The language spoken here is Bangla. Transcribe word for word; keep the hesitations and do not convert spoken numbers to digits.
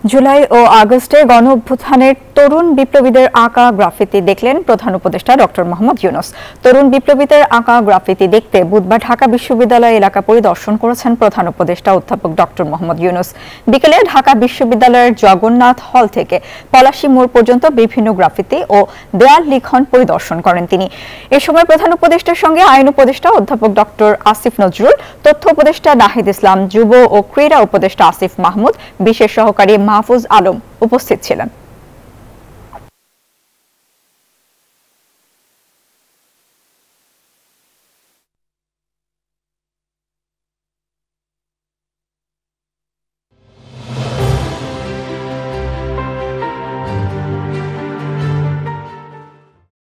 জুলাই ও আগস্টে গণঅভ্যুত্থানের তরুণ বিপ্লবীদের আঁকা গ্রাফিতি দেখলেন প্রধান উপদেষ্টা ডক্টর মোহাম্মদ ইউনূস। তরুণ বিপ্লবীদের আঁকা গ্রাফিতি দেখতে বুধবার ঢাকা বিশ্ববিদ্যালয় এলাকা পরিদর্শন করেছেন প্রধান উপদেষ্টা অধ্যাপক ডক্টর মোহাম্মদ ইউনূস। বিকেলে ঢাকা বিশ্ববিদ্যালয়ের জগন্নাথ হল থেকে পলাশী মোড় পর্যন্ত বিভিন্ন গ্রাফিতি ও দেয়াল লিখন পরিদর্শন করেন তিনি। এ সময় প্রধান উপদেষ্টার সঙ্গে আইন উপদেষ্টা অধ্যাপক ডক্টর আসিফ নজরুল, তথ্য উপদেষ্টা নাহিদ ইসলাম, যুব ও ক্রীড়া উপদেষ্টা আসিফ মাহমুদ, বিশেষ সহকারী মাহফুজ আলম উপস্থিত ছিলেন।